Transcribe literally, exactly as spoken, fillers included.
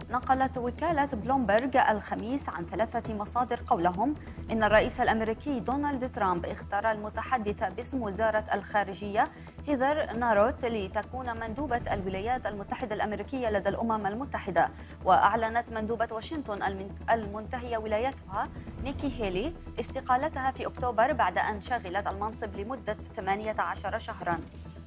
نقلت وكالة بلومبرغ الخميس عن ثلاثة مصادر قولهم إن الرئيس الأمريكي دونالد ترامب اختار المتحدث باسم وزارة الخارجية هيذر ناروت لتكون مندوبة الولايات المتحدة الأمريكية لدى الأمم المتحدة. وأعلنت مندوبة واشنطن المنتهية ولايتها نيكي هيلي استقالتها في أكتوبر بعد أن شغلت المنصب لمدة ثمانية عشر شهراً.